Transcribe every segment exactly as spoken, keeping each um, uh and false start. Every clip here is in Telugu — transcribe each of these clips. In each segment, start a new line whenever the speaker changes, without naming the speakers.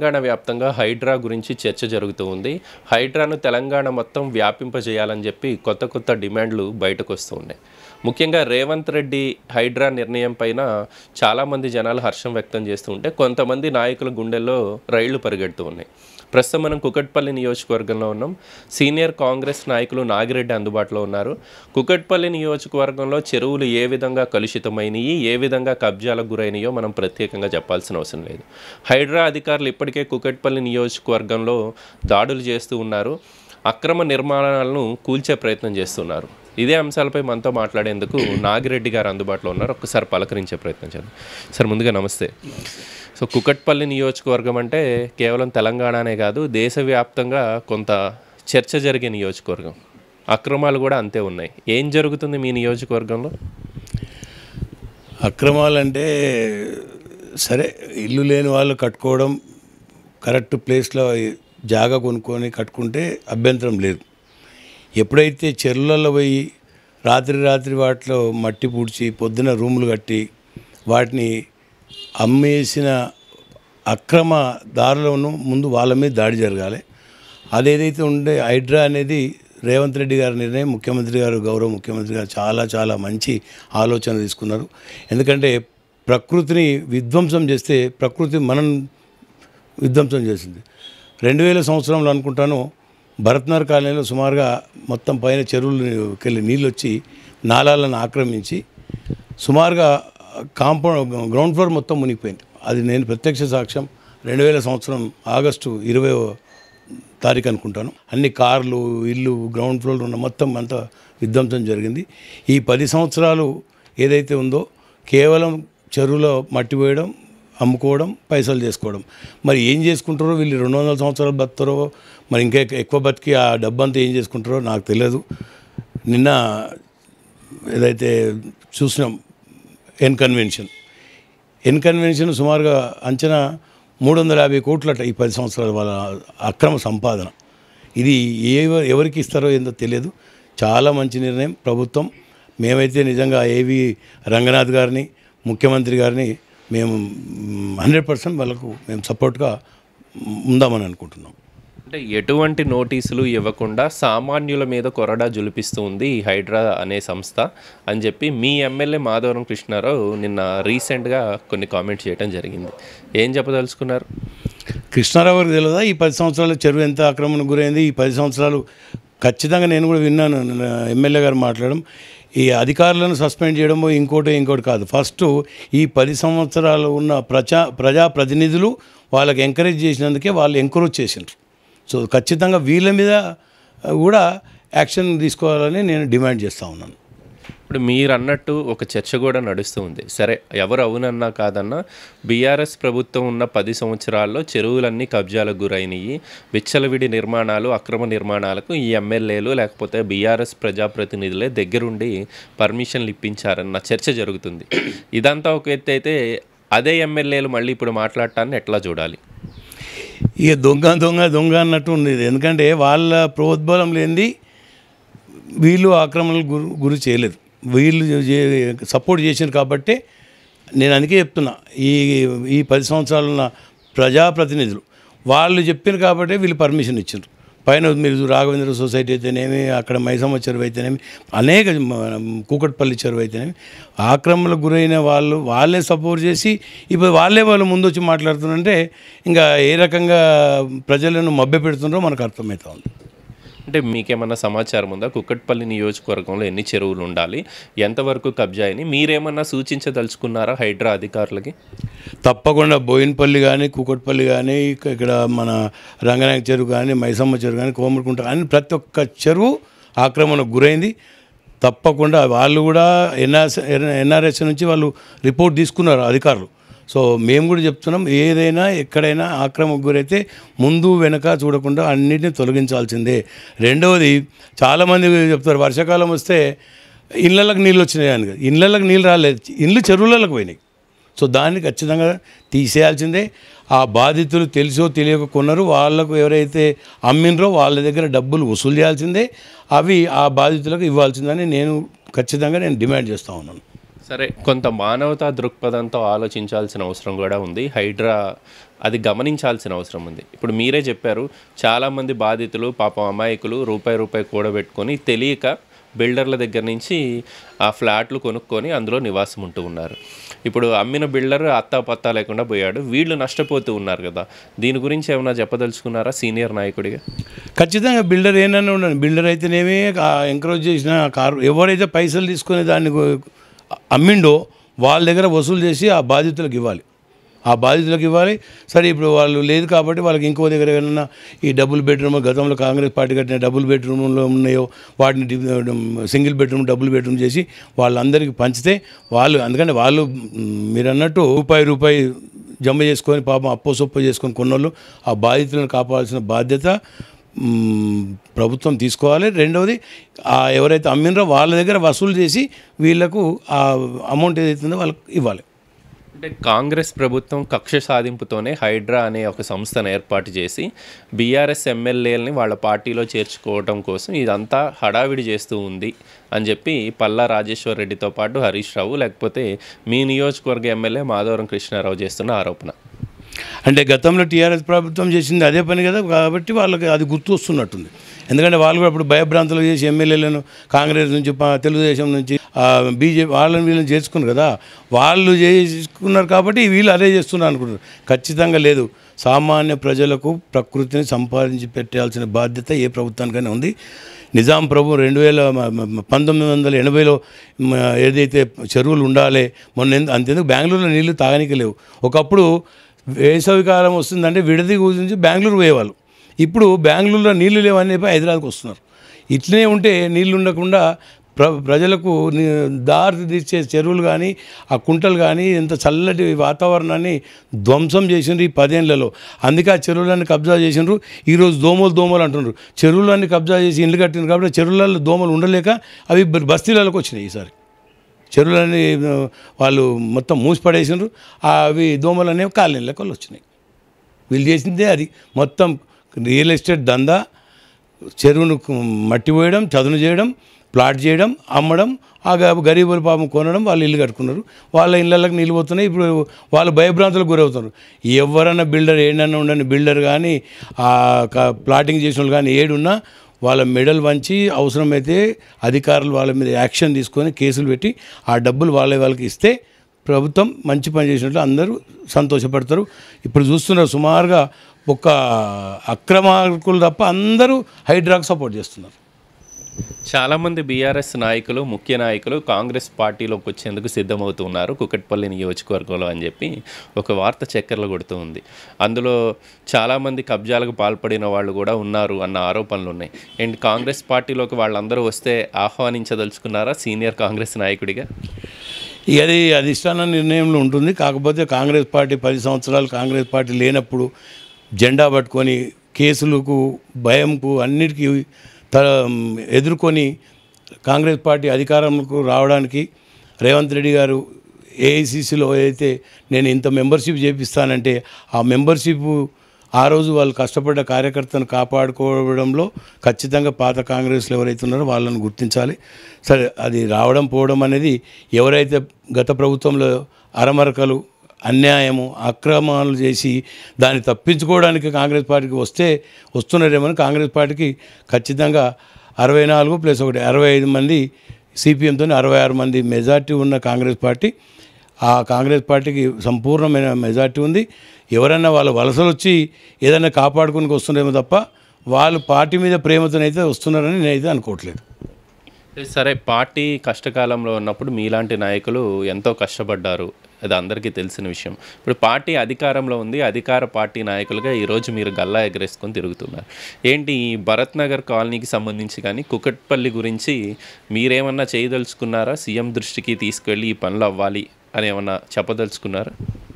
తెలంగాణ వ్యాప్తంగా హైడ్రా గురించి చర్చ జరుగుతూ ఉంది. హైడ్రాను తెలంగాణ మొత్తం వ్యాపింపజేయాలని చెప్పి కొత్త కొత్త డిమాండ్లు బయటకు వస్తూ ఉన్నాయి. ముఖ్యంగా రేవంత్ రెడ్డి హైడ్రా నిర్ణయం పైన చాలామంది జనాలు హర్షం వ్యక్తం చేస్తూ ఉంటే కొంతమంది నాయకుల గుండెల్లో రైళ్లు పరిగెడుతూ ఉన్నాయి. ప్రస్తుతం మనం కుకట్పల్లి నియోజకవర్గంలో ఉన్నాం. సీనియర్ కాంగ్రెస్ నాయకులు నాగిరెడ్డి అందుబాటులో ఉన్నారు. కుకట్పల్లి నియోజకవర్గంలో చెరువులు ఏ విధంగా కలుషితమైనవి, ఏ విధంగా కబ్జాలకు గురైనయో మనం ప్రత్యేకంగా చెప్పాల్సిన అవసరం లేదు. హైడ్రా అధికారులు ఇప్పటికే కుకట్పల్లి నియోజకవర్గంలో దాడులు చేస్తూ ఉన్నారు. అక్రమ నిర్మాణాలను కూల్చే ప్రయత్నం చేస్తున్నారు. ఇదే అంశాలపై మనతో మాట్లాడేందుకు నాగిరెడ్డి గారు అందుబాటులో ఉన్నారు. ఒక్కసారి పలకరించే ప్రయత్నం చేద్దాం. సార్, ముందుగా నమస్తే. సో కుకట్పల్లి నియోజకవర్గం అంటే కేవలం తెలంగాణనే కాదు, దేశవ్యాప్తంగా కొంత చర్చ జరిగే నియోజకవర్గం. అక్రమాలు కూడా అంతే ఉన్నాయి. ఏం జరుగుతుంది మీ నియోజకవర్గంలో?
అక్రమాలంటే సరే, ఇల్లు లేని వాళ్ళు కట్టుకోవడం, కరెక్ట్ ప్లేస్లో జాగా కొనుక్కొని కట్టుకుంటే అభ్యంతరం లేదు. ఎప్పుడైతే చెరువులలో పోయి రాత్రి రాత్రి వాటిలో మట్టి పూడ్చి పొద్దున రూములు కట్టి వాటిని అమ్మేసిన అక్రమ దారులను ముందు వాళ్ళ మీద దాడి జరగాలి. అదేదైతే ఉండే హైడ్రా అనేది రేవంత్ రెడ్డి గారి నిర్ణయం, ముఖ్యమంత్రి గారు, గౌరవ ముఖ్యమంత్రి గారు చాలా చాలా మంచి ఆలోచన తీసుకున్నారు. ఎందుకంటే ప్రకృతిని విధ్వంసం చేస్తే ప్రకృతి మనం విధ్వంసం చేసింది. రెండు వేల సంవత్సరంలో అనుకుంటాను భరత్నగర్ కాలనీలో సుమారుగా మొత్తం పైన చెరువులకెళ్ళి నీళ్ళు వచ్చి నాలాలను ఆక్రమించి సుమారుగా కాంపౌండ్ గ్రౌండ్ ఫ్లోర్ మొత్తం మునిగిపోయింది. అది నేను ప్రత్యక్ష సాక్ష్యం. రెండు వేల సంవత్సరం ఆగస్టు ఇరవై తారీఖు అనుకుంటాను. అన్ని కార్లు, ఇల్లు, గ్రౌండ్ ఫ్లోర్ ఉన్న మొత్తం అంతా విధ్వంసం జరిగింది. ఈ పది సంవత్సరాలు ఏదైతే ఉందో కేవలం చెరువులో మట్టి పోయడం, అమ్ముకోవడం, పైసలు చేసుకోవడం. మరి ఏం చేసుకుంటారో వీళ్ళు, రెండు వందల సంవత్సరాలు బతుకుతారో మరి ఇంకా ఎక్కువ బతికి ఆ డబ్బంతా ఏం చేసుకుంటారో నాకు తెలియదు. నిన్న ఏదైతే చూసినాం ఎన్ కన్వెన్షన్ ఎన్ కన్వెన్షన్ సుమారుగా అంచనా మూడు వందల యాభై కోట్లట ఈ పది సంవత్సరాల వాళ్ళ అక్రమ సంపాదన. ఇది ఏ ఎవరికి ఇస్తారో ఏందో తెలియదు. చాలా మంచి నిర్ణయం ప్రభుత్వం. మేమైతే నిజంగా ఏవి రంగనాథ్ గారిని, ముఖ్యమంత్రి గారిని మేము హండ్రెడ్ పర్సెంట్ వాళ్ళకు మేము సపోర్ట్గా ఉందామని అనుకుంటున్నాం.
అంటే ఎటువంటి నోటీసులు ఇవ్వకుండా సామాన్యుల మీద కొరడా జులిపిస్తూ ఉంది ఈ హైడ్రా అనే సంస్థ అని చెప్పి మీ ఎమ్మెల్యే మాధవరం కృష్ణారావు నిన్న రీసెంట్గా కొన్ని కామెంట్స్ చేయడం జరిగింది. ఏం చెప్పదలుచుకున్నారు?
కృష్ణారావు గారికి తెలియదా ఈ పది సంవత్సరాలు చెరువు ఎంత ఆక్రమణకు గురైంది? ఈ పది సంవత్సరాలు ఖచ్చితంగా నేను కూడా విన్నాను ఎమ్మెల్యే గారు మాట్లాడడం. ఈ అధికారులను సస్పెండ్ చేయడమో ఇంకోటి ఇంకోటి కాదు. ఫస్ట్ ఈ పది సంవత్సరాలు ఉన్న ప్రజా ప్రజాప్రతినిధులు వాళ్ళకి ఎంకరేజ్ చేసినందుకే వాళ్ళు ఎంకరేజ్ చేసినారు. సో ఖచ్చితంగా వీళ్ళ మీద కూడా యాక్షన్ తీసుకోవాలని నేను డిమాండ్ చేస్తూ ఉన్నాను.
ఇప్పుడు మీరు అన్నట్టు ఒక చర్చ కూడా నడుస్తూ ఉంది. సరే, ఎవరు అవునన్నా కాదన్నా బీఆర్ఎస్ ప్రభుత్వం ఉన్న పది సంవత్సరాల్లో చెరువులన్నీ కబ్జాలకు గురైనవి, విచ్చలవిడి నిర్మాణాలు, అక్రమ నిర్మాణాలకు ఈ ఎమ్మెల్యేలు లేకపోతే బీఆర్ఎస్ ప్రజాప్రతినిధులే దగ్గరుండి పర్మిషన్లు ఇప్పించారన్న చర్చ జరుగుతుంది. ఇదంతా ఒక ఎత్తు అయితే అదే ఎమ్మెల్యేలు మళ్ళీ ఇప్పుడు మాట్లాడటాన్ని ఎట్లా చూడాలి?
ఇక దొంగ దొంగ దొంగ అన్నట్టు ఉంది. ఎందుకంటే వాళ్ళ ప్రోద్బలం లేనిది వీళ్ళు ఆక్రమణలకు గురి గురి చేయలేదు. వీళ్ళు సపోర్ట్ చేశారు కాబట్టి నేను అందుకే చెప్తున్నా, ఈ ఈ పది సంవత్సరాలు ఉన్న ప్రజాప్రతినిధులు వాళ్ళు చెప్పారు కాబట్టి వీళ్ళు పర్మిషన్ ఇచ్చారు. పైన మీరు రాఘవేంద్ర సొసైటీ అయితేనేమి, అక్కడ మైసమ్మ చెరువు అయితేనేమి, అనేక కూకట్పల్లి చెరువు అయితేనేమి ఆక్రమణలకు గురైన వాళ్ళు వాళ్ళే సపోర్ట్ చేసి ఇప్పుడు వాళ్ళే వాళ్ళు ముందు వచ్చి మాట్లాడుతున్నారంటే ఇంకా ఏ రకంగా ప్రజలను మభ్యపెడుతున్నారో మనకు అర్థమవుతా ఉంది.
అంటే మీకేమన్నా సమాచారం ఉందా? కుకట్పల్లి నియోజకవర్గంలో ఎన్ని చెరువులు ఉండాలి, ఎంతవరకు కబ్జా అని మీరేమన్నా సూచించదలుచుకున్నారా హైడ్రా అధికారులకి?
తప్పకుండా బోయినపల్లి కానీ, కూకట్పల్లి కానీ, ఇక్కడ మన రంగనాయక చెరువు కానీ, మైసమ్మ చెరువు కానీ, కోమరకుంట కానీ ప్రతి ఒక్క చెరువు ఆక్రమణకు గురైంది. తప్పకుండా వాళ్ళు కూడా ఎన్ఆర్ఎస్ ఎన్ఆర్ఎస్ నుంచి వాళ్ళు రిపోర్ట్ తీసుకున్నారు అధికారులు. సో మేము కూడా చెప్తున్నాం, ఏదైనా ఎక్కడైనా ఆక్రమణకు గురైతే ముందు వెనక చూడకుండా అన్నిటిని తొలగించాల్సిందే. రెండవది, చాలామంది చెప్తారు వర్షాకాలం వస్తే ఇళ్ళకి నీళ్ళు వచ్చినాయి అని. ఇళ్ళకి నీళ్ళు రాలేదు, ఇళ్ళు చెరువులకు పోయినాయి. సో దాన్ని ఖచ్చితంగా తీసేయాల్సిందే. ఆ బాధితులు తెలుసో తెలియక కొన్నారు, వాళ్లకు ఎవరైతే అమ్మినరో వాళ్ళ దగ్గర డబ్బులు వసూలు చేయాల్సిందే, అవి ఆ బాధితులకు ఇవ్వాల్సిందని నేను ఖచ్చితంగా నేను డిమాండ్ చేస్తూ ఉన్నాను.
సరే, కొంత మానవతా దృక్పథంతో ఆలోచించాల్సిన అవసరం కూడా ఉంది. హైడ్రా అది గమనించాల్సిన అవసరం ఉంది. ఇప్పుడు మీరే చెప్పారు, చాలామంది బాధితులు పాపం అమాయకులు రూపాయి రూపాయి కూడబెట్టుకొని తెలియక బిల్డర్ల దగ్గర నుంచి ఆ ఫ్లాట్లు కొనుక్కొని అందులో నివాసం ఉంటూ ఉన్నారు. ఇప్పుడు అమ్మిన బిల్డర్ అత్తా పత్తా లేకుండా పోయాడు, వీళ్ళు నష్టపోతూ ఉన్నారు కదా. దీని గురించి ఏమైనా చెప్పదలుచుకున్నారా సీనియర్ నాయకుడిగా?
ఖచ్చితంగా బిల్డర్ ఏమన్నా ఉండండి, బిల్డర్ అయితేనేమి ఎంకరేజ్ చేసిన కారు ఎవరైతే పైసలు తీసుకొని దాన్ని అమ్మిండో వాళ్ళ దగ్గర వసూలు చేసి ఆ బాధితులకు ఇవ్వాలి, ఆ బాధితులకు ఇవ్వాలి. సరే, ఇప్పుడు వాళ్ళు లేదు కాబట్టి వాళ్ళకి ఇంకో దగ్గర ఏమైనా ఈ డబుల్ బెడ్రూమ్ గతంలో కాంగ్రెస్ పార్టీ కట్టిన డబుల్ బెడ్రూమ్లో ఉన్నాయో వాటిని సింగిల్ బెడ్రూమ్ డబుల్ బెడ్రూమ్ చేసి వాళ్ళందరికీ పంచితే వాళ్ళు, ఎందుకంటే వాళ్ళు మీరు అన్నట్టు రూపాయి రూపాయి జమ చేసుకొని పాపం అప్పో సొప్పో చేసుకొని కొన్నోళ్ళు ఆ బాధితులను కాపాడాల్సిన బాధ్యత ప్రభుత్వం తీసుకోవాలి. రెండవది ఎవరైతే అమ్మినరో వాళ్ళ దగ్గర వసూలు చేసి వీళ్లకు ఆ అమౌంట్ ఏదైతుందో వాళ్ళకి ఇవ్వాలి.
అంటే కాంగ్రెస్ ప్రభుత్వం కక్ష సాధింపుతోనే హైడ్రా అనే ఒక సంస్థను ఏర్పాటు చేసి బీఆర్ఎస్ ఎమ్మెల్యేలని వాళ్ళ పార్టీలో చేర్చుకోవడం కోసం ఇదంతా హడావిడి చేస్తూ ఉంది అని చెప్పి పల్లా రాజేశ్వర్ రెడ్డితో పాటు హరీష్ రావు, లేకపోతే మీ నియోజకవర్గ ఎమ్మెల్యే మాధవరం కృష్ణారావు చేస్తున్న ఆరోపణ.
అంటే గతంలో టీఆర్ఎస్ ప్రభుత్వం చేసింది అదే పని కదా, కాబట్టి వాళ్ళకి అది గుర్తు వస్తున్నట్టుంది. ఎందుకంటే వాళ్ళు కూడా ఇప్పుడు భయభ్రాంతులు చేసి ఎమ్మెల్యేలను కాంగ్రెస్ నుంచి తెలుగుదేశం నుంచి బీజేపీ వాళ్ళని వీళ్ళని చేర్చుకున్నారు కదా, వాళ్ళు చేసుకున్నారు కాబట్టి వీళ్ళు అదే చేస్తున్నారు అనుకుంటారు. ఖచ్చితంగా లేదు. సామాన్య ప్రజలకు ప్రకృతిని సంపాదించి పెట్టాల్సిన బాధ్యత ఏ ప్రభుత్వానికైనా ఉంది. నిజాం ప్రభు రెండు వేల పంతొమ్మిది వందల ఎనభైలో ఏదైతే చెరువులు ఉండాలి మొన్న అంతేందుకు బెంగళూరులో నీళ్లు తాగనీకి లేవు. ఒకప్పుడు వేసవికాలం వస్తుందంటే విడది కూర్చుంచి బెంగళూరు పోయేవాళ్ళు. ఇప్పుడు బెంగళూరులో నీళ్లు లేవని చెప్పి హైదరాబాద్కి వస్తున్నారు. ఇట్లనే ఉంటే నీళ్లు ఉండకుండా ప్ర ప్రజలకు దారి తీర్చే చెరువులు కానీ ఆ కుంటలు కానీ ఎంత చల్లటి వాతావరణాన్ని ధ్వంసం చేసిండ్రు ఈ పదేళ్లలో. అందుకే ఆ చెరువులన్నీ కబ్జా చేసిండ్రు. ఈరోజు దోమలు దోమలు అంటున్నారు. చెరువులన్నీ కబ్జా చేసి ఇండ్లు కట్టిండ్రు కాబట్టి చెరువులలో దోమలు ఉండలేక అవి బస్తీలకు వచ్చినాయి. ఈసారి చెరువులన్నీ వాళ్ళు మొత్తం మూసిపడేసిండ్రు. అవి దోమలు అనేవి కాలనీలకు వాళ్ళు వచ్చినాయి. వీళ్ళు చేసిందే అది మొత్తం రియల్ ఎస్టేట్ దందా. చెరువును మట్టి పోయడం, చదును చేయడం, ప్లాట్ చేయడం, అమ్మడం, ఆ గరీబుల పాపం కొనడం, వాళ్ళు ఇల్లు కట్టుకున్నారు. వాళ్ళ ఇళ్ళకి నీళ్ళు పోతున్నాయి. ఇప్పుడు వాళ్ళు భయభ్రాంతులకు గురవుతున్నారు. ఎవరన్నా బిల్డర్ ఏడన్నా ఉండని బిల్డర్ కానీ ప్లాటింగ్ చేసిన వాళ్ళు కానీ ఏడున్నా వాళ్ళ మెడల్ వంచి అవసరమైతే అధికారులు వాళ్ళ మీద యాక్షన్ తీసుకొని కేసులు పెట్టి ఆ డబ్బులు వాళ్ళ వాళ్ళకి ఇస్తే ప్రభుత్వం మంచి పని చేసినట్లు అందరూ సంతోషపడతారు. ఇప్పుడు చూస్తున్నారు సుమారుగా ఒక అక్రమార్కులు తప్ప అందరూ హైడ్రాకు సపోర్ట్ చేస్తున్నారు.
చాలామంది బీఆర్ఎస్ నాయకులు, ముఖ్య నాయకులు కాంగ్రెస్ పార్టీలోకి వచ్చేందుకు సిద్ధమవుతున్నారు కుకట్పల్లి నియోజకవర్గంలో అని చెప్పి ఒక వార్త చక్కర్లు కొడుతూ ఉంది. అందులో చాలామంది కబ్జాలకు పాల్పడిన వాళ్ళు కూడా ఉన్నారు అన్న ఆరోపణలు ఉన్నాయి. అండ్ కాంగ్రెస్ పార్టీలోకి వాళ్ళందరూ వస్తే ఆహ్వానించదలుచుకున్నారా సీనియర్ కాంగ్రెస్ నాయకుడిగా?
అది అధిష్టాన నిర్ణయంలో ఉంటుంది. కాకపోతే కాంగ్రెస్ పార్టీ పది సంవత్సరాలు కాంగ్రెస్ పార్టీ లేనప్పుడు జెండా పట్టుకొని కేసులకు భయంకు అన్నిటికీ ఎదుర్కొని కాంగ్రెస్ పార్టీ అధికారంకు రావడానికి రేవంత్ రెడ్డి గారు ఏఐసిసిలో అయితే నేను ఇంత మెంబర్షిప్ చేపిస్తానంటే ఆ మెంబర్షిప్ ఆ రోజు వాళ్ళు కష్టపడ్డ కార్యకర్తను కాపాడుకోవడంలో ఖచ్చితంగా పాత కాంగ్రెస్లో ఎవరైతే ఉన్నారో వాళ్ళని గుర్తించాలి. సరే, అది రావడం పోవడం అనేది ఎవరైతే గత ప్రభుత్వంలో అరమరకలు అన్యాయము అక్రమాలు చేసి దాన్ని తప్పించుకోవడానికి కాంగ్రెస్ పార్టీకి వస్తే వస్తున్నారేమని కాంగ్రెస్ పార్టీకి ఖచ్చితంగా అరవై నాలుగు ప్లస్ ఒకటి అరవై ఐదు మంది సిపిఎంతో అరవై ఆరు మంది మెజార్టీ ఉన్న కాంగ్రెస్ పార్టీ. ఆ కాంగ్రెస్ పార్టీకి సంపూర్ణమైన మెజార్టీ ఉంది. ఎవరైనా వాళ్ళ వలసలు వచ్చి ఏదైనా కాపాడుకుని వస్తున్నారేమో తప్ప వాళ్ళు పార్టీ మీద ప్రేమతోనైతే వస్తున్నారని నేనైతే అనుకోవట్లేదు.
సరే, పార్టీ కష్టకాలంలో ఉన్నప్పుడు మీలాంటి నాయకులు ఎంతో కష్టపడ్డారు, అది అందరికీ తెలిసిన విషయం. ఇప్పుడు పార్టీ అధికారంలో ఉంది, అధికార పార్టీ నాయకులుగా ఈరోజు మీరు గల్లా ఎగరేసుకొని తిరుగుతున్నారు. ఏంటి ఈ భరత్ నగర్ కాలనీకి సంబంధించి కానీ కుకట్పల్లి గురించి మీరేమన్నా చేయదలుచుకున్నారా? సీఎం దృష్టికి తీసుకెళ్ళి ఈ పనులు అవ్వాలి అని ఏమన్నా చెప్పదలుచుకున్నారా?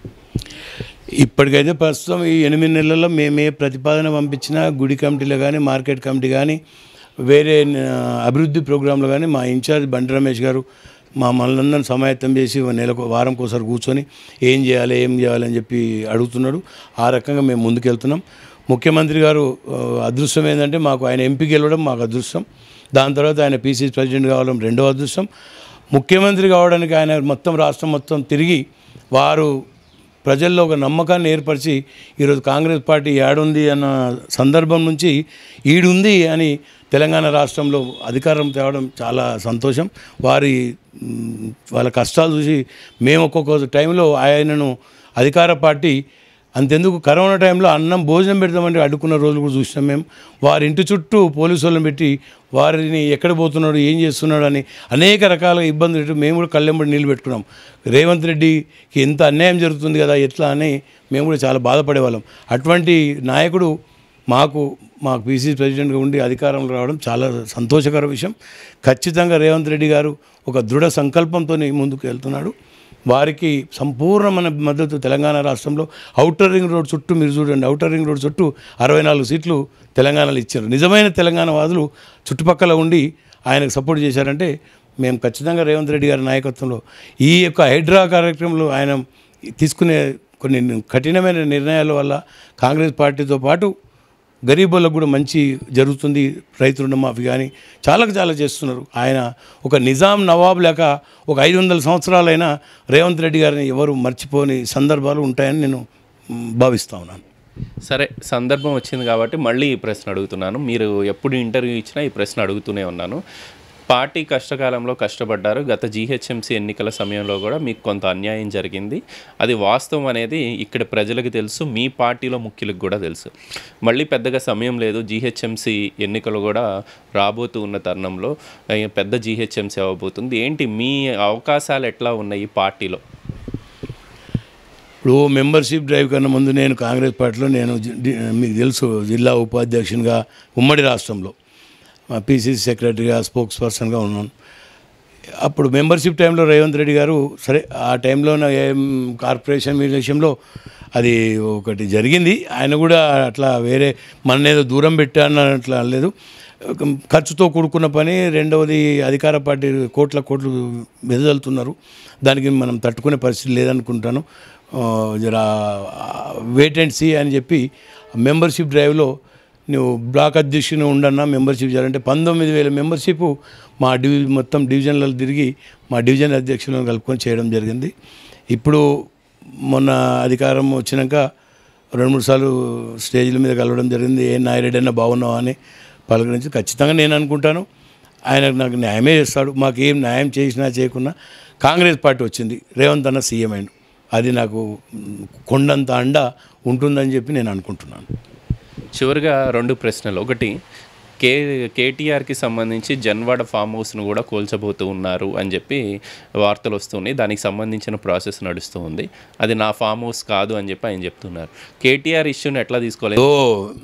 ఇప్పటికైతే ప్రస్తుతం ఈ ఎనిమిది నెలల్లో మేమే ప్రతిపాదన పంపించిన గుడి కమిటీలో కానీ మార్కెట్ కమిటీ కానీ వేరే అభివృద్ధి ప్రోగ్రాంలు కానీ మా ఇన్ఛార్జ్ బండి రమేష్ గారు మా మనలందరిని సమాయత్తం చేసి నెలకు వారంకి ఒకసారి కూర్చొని ఏం చేయాలి ఏం చేయాలి అని చెప్పి అడుగుతున్నాడు. ఆ రకంగా మేము ముందుకెళ్తున్నాం. ముఖ్యమంత్రి గారు అదృష్టం ఏంటంటే మాకు ఆయన ఎంపీ గెలవడం మాకు అదృష్టం. దాని తర్వాత ఆయన పీసీసీ ప్రెసిడెంట్ కావడం రెండవ అదృష్టం. ముఖ్యమంత్రి కావడానికి ఆయన మొత్తం రాష్ట్రం మొత్తం తిరిగి వారు ప్రజల్లో ఒక నమ్మకాన్ని ఏర్పరిచి ఈరోజు కాంగ్రెస్ పార్టీ ఏడుంది అన్న సందర్భం నుంచి ఈడుంది అని తెలంగాణ రాష్ట్రంలో అధికారం తేవడం చాలా సంతోషం. వారి వాళ్ళ కష్టాలు చూసి మేము ఒక్కొక్క టైంలో ఆయనను అధికార పార్టీ అంతెందుకు కరోనా టైంలో అన్నం భోజనం పెడతామంటే అడ్డుకున్న రోజులు కూడా చూసినాం మేము. వారి ఇంటి చుట్టూ పోలీసు వాళ్ళని పెట్టి వారిని ఎక్కడ పోతున్నాడు ఏం చేస్తున్నాడు అని అనేక రకాల ఇబ్బందులు పెట్టి మేము కూడా కళ్ళెంబడి నీళ్ళు పెట్టుకున్నాం. రేవంత్ రెడ్డికి ఎంత అన్యాయం జరుగుతుంది కదా ఎట్లా అని మేము కూడా చాలా బాధపడేవాళ్ళం. అటువంటి నాయకుడు మాకు మాకు పీసీసీ ప్రెసిడెంట్గా ఉండి అధికారంలో రావడం చాలా సంతోషకర విషయం. ఖచ్చితంగా రేవంత్ రెడ్డి గారు ఒక దృఢ సంకల్పంతో ముందుకు వెళ్తున్నాడు. వారికి సంపూర్ణమైన మద్దతు తెలంగాణ రాష్ట్రంలో ఔటర్ రింగ్ రోడ్ చుట్టూ మీరు చూడండి, ఔటర్ రింగ్ రోడ్ చుట్టూ అరవై నాలుగు సీట్లు తెలంగాణలో ఇచ్చారు. నిజమైన తెలంగాణ వాదులు చుట్టుపక్కల ఉండి ఆయనకు సపోర్ట్ చేశారంటే మేము ఖచ్చితంగా రేవంత్ రెడ్డి గారి నాయకత్వంలో ఈ యొక్క హైడ్రా కార్యక్రమంలో ఆయన తీసుకునే కొన్ని కఠినమైన నిర్ణయాల వల్ల కాంగ్రెస్ పార్టీతో పాటు గరీబులకు కూడా మంచి జరుగుతుంది. రైతు రుణమాఫీ కానీ చాలా చాలా చేస్తున్నారు. ఆయన ఒక నిజాం నవాబు లేక ఒక ఐదు వందల సంవత్సరాలైనా రేవంత్ రెడ్డి గారిని ఎవరు మర్చిపోని సందర్భాలు ఉంటాయని నేను భావిస్తా ఉన్నాను.
సరే, సందర్భం వచ్చింది కాబట్టి మళ్ళీ ఈ ప్రశ్న అడుగుతున్నాను. మీరు ఎప్పుడు ఇంటర్వ్యూ ఇచ్చినా ఈ ప్రశ్న అడుగుతూనే ఉన్నాను. పార్టీ కష్టకాలంలో కష్టపడ్డారు. గత జీహెచ్ఎంసీ ఎన్నికల సమయంలో కూడా మీకు కొంత అన్యాయం జరిగింది. అది వాస్తవం అనేది ఇక్కడ ప్రజలకు తెలుసు, మీ పార్టీలో ముఖ్యులకు కూడా తెలుసు. మళ్ళీ పెద్దగా సమయం లేదు. జీహెచ్ఎంసీ ఎన్నికలు కూడా రాబోతూ ఉన్న తరుణంలో పెద్ద జీహెచ్ఎంసీ అవ్వబోతుంది. ఏంటి మీ అవకాశాలు ఎట్లా ఉన్నాయి పార్టీలో?
ఇప్పుడు మెంబర్షిప్ డ్రైవ్ కన్నా ముందు నేను కాంగ్రెస్ పార్టీలో నేను మీకు తెలుసు జిల్లా ఉపాధ్యక్షునిగా ఉమ్మడి రాష్ట్రంలో పీసీసీ సెక్రటరీగా స్పోక్స్ పర్సన్గా ఉన్నాను. అప్పుడు మెంబర్షిప్ టైంలో రేవంత్ రెడ్డి గారు సరే ఆ టైంలో ఏం కార్పొరేషన్ విషయంలో అది ఒకటి జరిగింది. ఆయన కూడా అట్లా వేరే మన ఏదో దూరం పెట్టాను అట్లా లేదు. ఖర్చుతో కూడుకున్న పని. రెండవది అధికార పార్టీ కోట్ల కోట్లు వెదజల్లుతున్నారు. దానికి మనం తట్టుకునే పరిస్థితి లేదనుకుంటాను. జరా వెయిట్ అండ్ సీ అని చెప్పి మెంబర్షిప్ డ్రైవ్లో నువ్వు బ్లాక్ అధ్యక్షుని ఉండన్నా మెంబర్షిప్ చేయాలంటే పంతొమ్మిది వేల మెంబర్షిప్ మా డివి మొత్తం డివిజన్లలో తిరిగి మా డివిజన్ అధ్యక్షులను కలుపుకొని చేయడం జరిగింది. ఇప్పుడు మొన్న అధికారం వచ్చినాక రెండు మూడు సార్లు స్టేజ్ల మీద కలవడం జరిగింది. ఏ నాయరెడ్డి అన్న బాగున్నావా అని పలకరించి ఖచ్చితంగా నేను అనుకుంటాను ఆయన నాకు న్యాయమే చేస్తాడు. మాకు ఏం న్యాయం చేసినా చేయకున్నా కాంగ్రెస్ పార్టీ వచ్చింది, రేవంత్ అన్న సీఎం అయిండు, అది నాకు కొండంత అండ ఉంటుందని చెప్పి నేను అనుకుంటున్నాను.
చివరిగా రెండు ప్రశ్నలు. ఒకటి, కే కేటీఆర్కి సంబంధించి జన్వాడ ఫామ్ హౌస్ను కూడా కూల్చబోతూ ఉన్నారు అని చెప్పి వార్తలు వస్తున్నాయి. దానికి సంబంధించిన ప్రాసెస్ నడుస్తూ ఉంది. అది నా ఫామ్ హౌస్ కాదు అని చెప్పి ఆయన చెప్తున్నారు. కేటీఆర్ ఇష్యూని ఎట్లా తీసుకోలేదు?
ఓ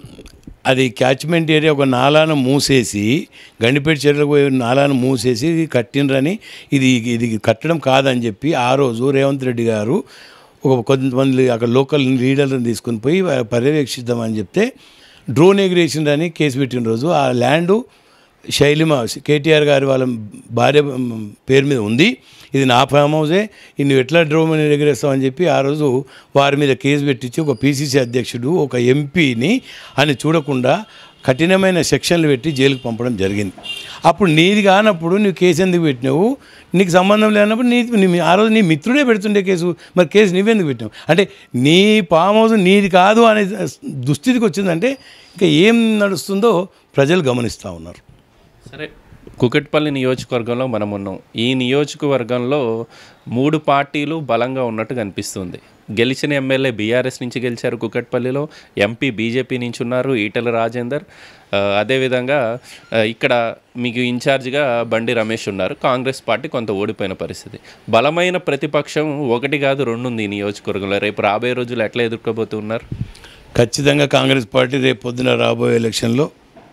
అది క్యాచ్మెంట్ ఏరియా ఒక నాలాను మూసేసి గండిపేట చెరువులకు పోయి నాలాను మూసేసి కట్టినరని ఇది ఇది కట్టడం కాదని చెప్పి ఆ రోజు రేవంత్ రెడ్డి గారు ఒక కొంతమంది అక్కడ లోకల్ లీడర్లను తీసుకుని పోయి పర్యవేక్షిద్దామని చెప్తే డ్రోన్ ఎగిరేషన్ అని కేసు పెట్టిన రోజు ఆ ల్యాండు శైలిమ కేటీఆర్ గారి వాళ్ళ భార్య పేరు మీద ఉంది, ఇది నా ఫామ్ హౌసే, నువ్వు ఎట్లా డ్రోన్ ఎగిరేస్తావని చెప్పి ఆ రోజు వారి మీద కేసు పెట్టించి ఒక పీసీసీ అధ్యక్షుడు ఒక ఎంపీని అని చూడకుండా కఠినమైన సెక్షన్లు పెట్టి జైలుకు పంపడం జరిగింది. అప్పుడు నీది కానప్పుడు నువ్వు కేసు ఎందుకు పెట్టినావు? నీకు సంబంధం లేనప్పుడు నీ ఆ రోజు నీ మిత్రుడే పెడుతుండే కేసు, మరి కేసు నువ్వెందుకు పెట్టినావు? అంటే నీ ఫామ్ హౌస్ నీది కాదు అనే దుస్థితికి వచ్చిందంటే ఇంకా ఏం నడుస్తుందో ప్రజలు గమనిస్తూ ఉన్నారు.
సరే, కుకట్పల్లి నియోజకవర్గంలో మనం ఉన్నాం. ఈ నియోజకవర్గంలో మూడు పార్టీలు బలంగా ఉన్నట్టు కనిపిస్తుంది. గెలిచిన ఎమ్మెల్యే బీఆర్ఎస్ నుంచి గెలిచారు కుకట్పల్లిలో, ఎంపీ బీజేపీ నుంచి ఉన్నారు ఈటెల రాజేందర్, అదేవిధంగా ఇక్కడ మీకు ఇన్ఛార్జిగా బండి రమేష్ ఉన్నారు. కాంగ్రెస్ పార్టీ కొంత ఓడిపోయిన పరిస్థితి. బలమైన ప్రతిపక్షం ఒకటి కాదు రెండు ఉంది ఈ నియోజకవర్గంలో. రేపు రాబోయే రోజులు ఎట్లా ఎదుర్కోబోతున్నారు?
ఖచ్చితంగా కాంగ్రెస్ పార్టీ రేపు పొద్దున రాబోయే ఎలక్షన్లో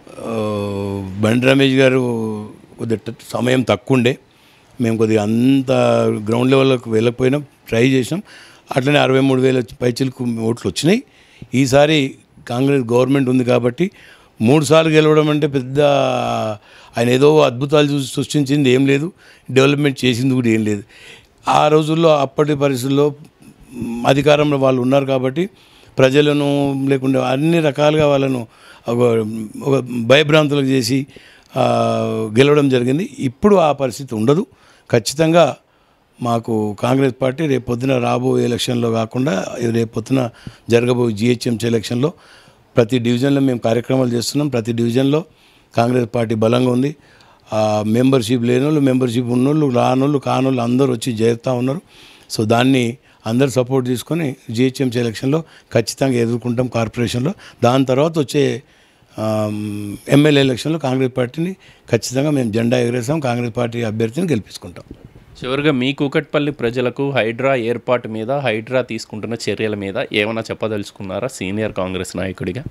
బండి రమేష్ గారు కొద్దిగా సమయం తక్కువ ఉండే, మేము కొద్దిగా అంత గ్రౌండ్ లెవెల్లోకి వెళ్ళకపోయినాం, ట్రై చేసినాం. అట్లనే అరవై మూడు వేల పైచిలకు ఓట్లు వచ్చినాయి. ఈసారి కాంగ్రెస్ గవర్నమెంట్ ఉంది కాబట్టి మూడు సార్లు గెలవడం అంటే పెద్ద ఆయన ఏదో అద్భుతాలు చూసి సృష్టించింది ఏం లేదు, డెవలప్మెంట్ చేసింది కూడా ఏం లేదు. ఆ రోజుల్లో అప్పటి పరిస్థితుల్లో అధికారంలో వాళ్ళు ఉన్నారు కాబట్టి ప్రజలను లేకుండా అన్ని రకాలుగా వాళ్ళను ఒక ఒక భయభ్రాంతులకు చేసి గెలవడం జరిగింది. ఇప్పుడు ఆ పరిస్థితి ఉండదు. ఖచ్చితంగా మాకు కాంగ్రెస్ పార్టీ రేపు పొద్దున రాబోయే ఎలక్షన్లో కాకుండా రేపు పొద్దున జరగబోయే జిహెచ్ఎంసీ ఎలక్షన్లో ప్రతి డివిజన్లో మేము కార్యక్రమాలు చేస్తున్నాం. ప్రతి డివిజన్లో కాంగ్రెస్ పార్టీ బలంగా ఉంది. మెంబర్షిప్ లేని వాళ్ళు, మెంబర్షిప్ ఉన్నోళ్ళు, రానోళ్ళు, కానోళ్ళు అందరూ వచ్చి చేరుతూ ఉన్నారు. సో దాన్ని అందరు సపోర్ట్ తీసుకొని జిహెచ్ఎంసీ ఎలక్షన్లో ఖచ్చితంగా ఎదుర్కొంటాం కార్పొరేషన్లో. దాని తర్వాత వచ్చే ఎమ్మెల్యే ఎలక్షన్లో కాంగ్రెస్ పార్టీని ఖచ్చితంగా మేము జెండా ఎగరేస్తాం. కాంగ్రెస్ పార్టీ అభ్యర్థిని గెలిపించుకుంటాం.
చివరిగా మీ కూకట్పల్లి ప్రజలకు హైడ్రా ఏర్పాటు మీద, హైడ్రా తీసుకుంటున్న చర్యల మీద ఏమైనా చెప్పదలుచుకున్నారా సీనియర్ కాంగ్రెస్ నాయకుడిగా?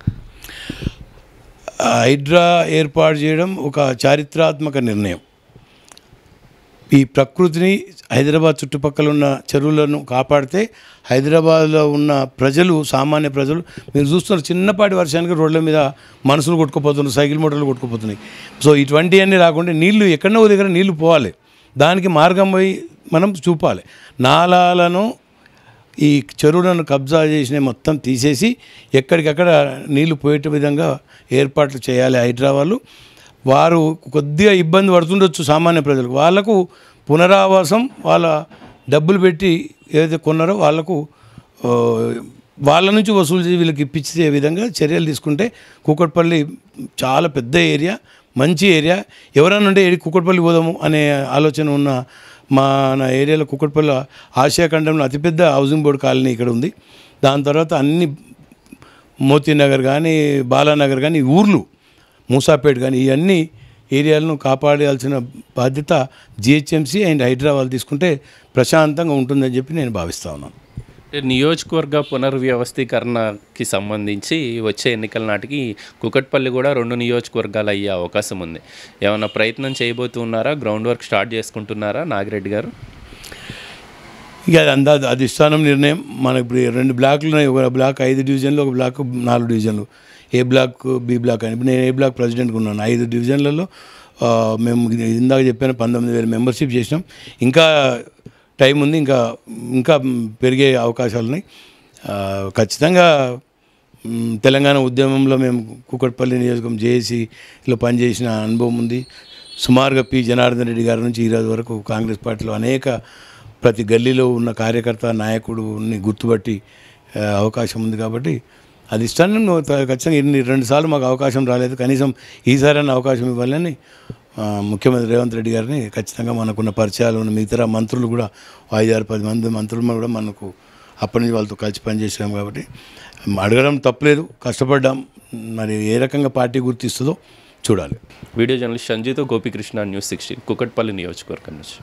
హైడ్రా ఏర్పాటు చేయడం ఒక చారిత్రాత్మక నిర్ణయం. ఈ ప్రకృతిని, హైదరాబాద్ చుట్టుపక్కల ఉన్న చెరువులను కాపాడితే హైదరాబాద్లో ఉన్న ప్రజలు, సామాన్య ప్రజలు మీరు చూస్తున్నారు చిన్నపాటి వర్షానికి రోడ్ల మీద మనుషులు కొట్టుకుపోతున్నారు, సైకిల్ మోటార్లు కొట్టుకుపోతున్నాయి. సో ఇటువంటివన్నీ రాకుండా నీళ్లు ఎక్కడో దగ్గర నీళ్లు పోవాలి, దానికి మార్గం పోయి మనం చూపాలి. నాలాలను, ఈ చెరువులను కబ్జా చేసిన మొత్తం తీసేసి ఎక్కడికక్కడ నీళ్లు పోయేట విధంగా ఏర్పాట్లు చేయాలి హైడ్రా వాళ్ళు. వారు కొద్దిగా ఇబ్బంది పడుతుండొచ్చు సామాన్య ప్రజలకు, వాళ్లకు పునరావాసం వాళ్ళ డబ్బులు పెట్టి ఏదైతే కొన్నారో వాళ్లకు వాళ్ళ నుంచి వసూలు చేసి వీళ్ళకి ఇప్పించే విధంగా చర్యలు తీసుకుంటే కూకట్పల్లి చాలా పెద్ద ఏరియా, మంచి ఏరియా. ఎవరైనా ఉంటే కూకట్పల్లి పోదాము అనే ఆలోచన ఉన్న మన ఏరియాలో కూకట్పల్లి ఆసియా ఖండంలో అతిపెద్ద హౌసింగ్ బోర్డు కాలనీ ఇక్కడ ఉంది. దాని తర్వాత అన్ని మోతీనగర్ కానీ, బాలానగర్ కానీ, ఊర్లు, మూసాపేట్ కానీ, ఇవన్నీ ఏరియాలను కాపాడాల్సిన బాధ్యత జిహెచ్ఎంసీ అండ్ హైడ్రా వాళ్ళు తీసుకుంటే ప్రశాంతంగా ఉంటుందని చెప్పి నేను భావిస్తా ఉన్నాను.
నియోజకవర్గ పునర్వ్యవస్థీకరణకి సంబంధించి వచ్చే ఎన్నికల నాటికి కూకట్పల్లి కూడా రెండు నియోజకవర్గాలు అయ్యే అవకాశం ఉంది. ఏమైనా ప్రయత్నం చేయబోతున్నారా? గ్రౌండ్ వర్క్ స్టార్ట్ చేసుకుంటున్నారా నాగిరెడ్డి గారు?
ఇక అది అందా అధిష్టానం నిర్ణయం. మనకు ఇప్పుడు రెండు బ్లాక్లు ఉన్నాయి. ఒక బ్లాక్ ఐదు డివిజన్లు, ఒక బ్లాక్ నాలుగు డివిజన్లు. ఏ బ్లాక్, బి బ్లాక్ అని. ఇప్పుడు నేను ఏ బ్లాక్ ప్రెసిడెంట్గా ఉన్నాను. ఐదు డివిజన్లలో మేము ఇందాక చెప్పాను పంతొమ్మిది వేల మెంబర్షిప్ చేసినాం. ఇంకా టైం ఉంది, ఇంకా ఇంకా పెరిగే అవకాశాలు ఉన్నాయి. ఖచ్చితంగా తెలంగాణ ఉద్యమంలో మేము కూకట్పల్లి నియోజకవర్గం జేఏసీలో పనిచేసిన అనుభవం ఉంది. సుమారుగా పి జనార్దన్ రెడ్డి గారి నుంచి ఈరోజు వరకు కాంగ్రెస్ పార్టీలో అనేక ప్రతి గల్లీలో ఉన్న కార్యకర్త, నాయకుడిని గుర్తుపట్టి అవకాశం ఉంది. కాబట్టి అది ఇష్టాన్ని ఖచ్చితంగా ఇన్ని రెండు సార్లు మాకు అవకాశం రాలేదు, కనీసం ఈసారైనా అవకాశం ఇవ్వాలని ముఖ్యమంత్రి రేవంత్ రెడ్డి గారిని ఖచ్చితంగా మనకున్న పరిచయాలు ఉన్న మిగతా మంత్రులు కూడా ఐదు ఆరు పది మంది మంత్రులు కూడా మనకు అప్పటి నుంచి వాళ్ళతో కలిసి పనిచేసాం. కాబట్టి అడగడం తప్పలేదు, కష్టపడ్డాం. మరి ఏ రకంగా పార్టీ గుర్తిస్తుందో చూడాలి.
వీడియో జర్నలిస్ట్ సంజీతో గోపికృష్ణ, న్యూస్ సిక్స్టీన్, కూకట్పల్లి నియోజకవర్గం నుంచి.